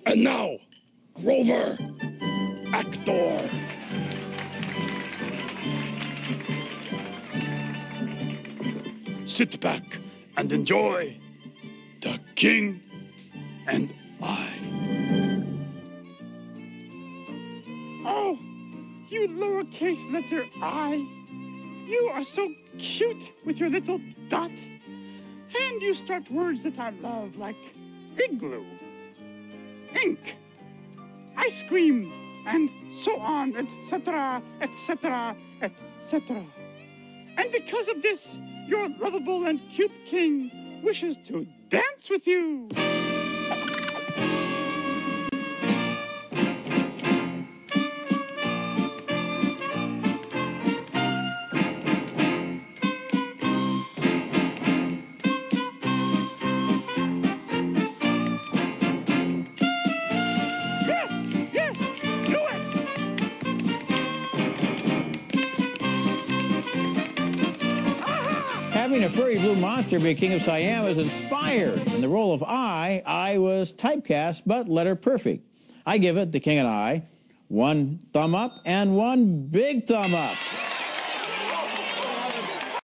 And now, Grover, actor. Sit back and enjoy The King and I. Oh, you lowercase letter I. You are so cute with your little dot. And you start words that I love, like igloo, ink, ice cream, and so on, etc., etc., etc. And because of this, your lovable and cute king wishes to dance with you. Having a furry blue monster be king of Siam is inspired. In the role of I was typecast, but letter perfect. I give it, The King and I, 1 thumb up and 1 big thumb up.